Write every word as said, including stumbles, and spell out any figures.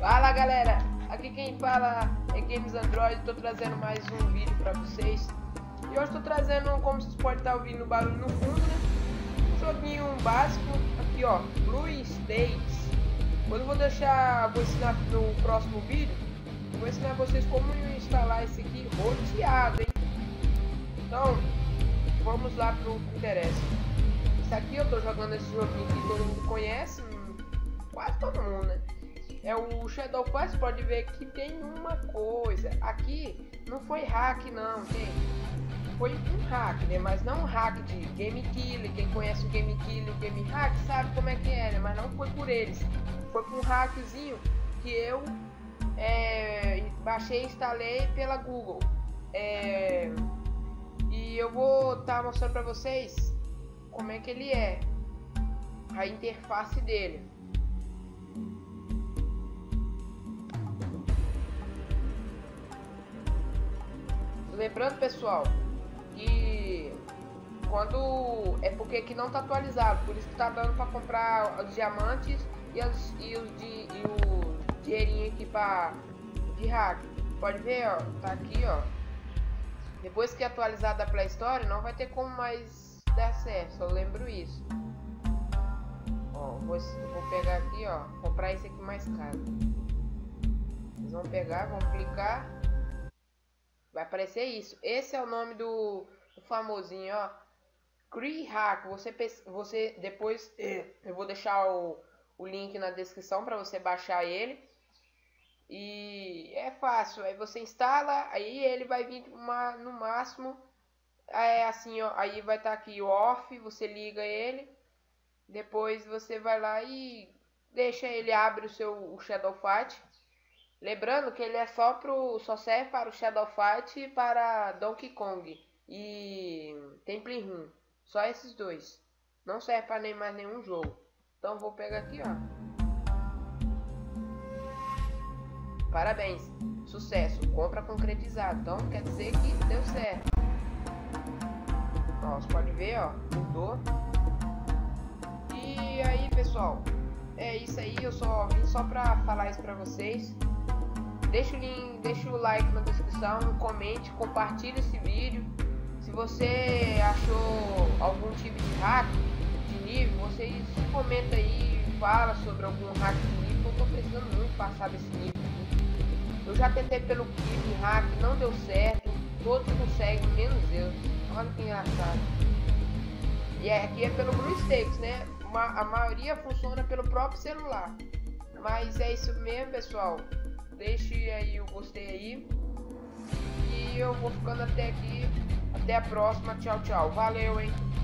Fala galera, aqui quem fala é Games Android, estou trazendo mais um vídeo para vocês. E hoje estou trazendo, como vocês podem estar ouvindo o barulho no fundo, né? Um joguinho básico, aqui ó, Blue States. Hoje eu vou deixar, vou ensinar no próximo vídeo, vou ensinar vocês como instalar esse aqui roteado, hein? Então, vamos lá pro que interessa. Isso aqui eu estou jogando esse joguinho que todo mundo conhece, quase todo mundo, né? É o Shadow Fight. Pode ver que tem uma coisa aqui, não foi hack não, gente. Foi um hack, né? Mas não um hack de Game Killer. Quem conhece o Game Killer, o Game Hack, sabe como é que é, né? Mas não foi por eles. Foi por um hackzinho que eu é, baixei e instalei pela Google. É, e eu vou estar tá mostrando pra vocês como é que ele é, a interface dele. Lembrando, pessoal, que quando é porque aqui não tá atualizado, por isso que tá dando para comprar os diamantes e, as, e os de e o dinheirinho aqui para de hack. Pode ver, ó, tá aqui, ó. Depois que atualizar da Play Store, não vai ter como mais dar acesso. Eu lembro isso. Ó, vou, vou pegar aqui, ó, comprar esse aqui mais caro. Vocês vão pegar, vão clicar. Vai aparecer isso. Esse é o nome do, do famosinho, ó. Cree Hack. Você, você depois eu vou deixar o, o link na descrição para você baixar ele. E é fácil. Aí você instala, aí ele vai vir uma, no máximo é assim, ó. Aí vai estar tá aqui o off. Você liga ele. Depois você vai lá e deixa ele abre o seu o Shadow Fight. Lembrando que ele é só pro só serve para o Shadow Fight e para Donkey Kong e Temple Run. Só esses dois. Não serve para nem mais nenhum jogo. Então vou pegar aqui, ó. Parabéns, sucesso, compra concretizada. Então quer dizer que deu certo. Ó, você pode ver, ó, mudou. E aí, pessoal, é isso aí. Eu só vim só para falar isso para vocês. Deixa o link, deixa o like na descrição, comente, compartilhe esse vídeo. Se você achou algum tipo de hack de nível, vocês comenta aí, fala sobre algum hack de nível. Eu tô precisando muito passar desse nível. Eu já tentei pelo Game Hack, não deu certo. Todos conseguem, menos eu. Olha que engraçado. E aqui é pelo Blue States, né? A maioria funciona pelo próprio celular. Mas é isso mesmo, pessoal. Deixe aí o gostei aí. E eu vou ficando até aqui. Até a próxima. Tchau, tchau. Valeu, hein?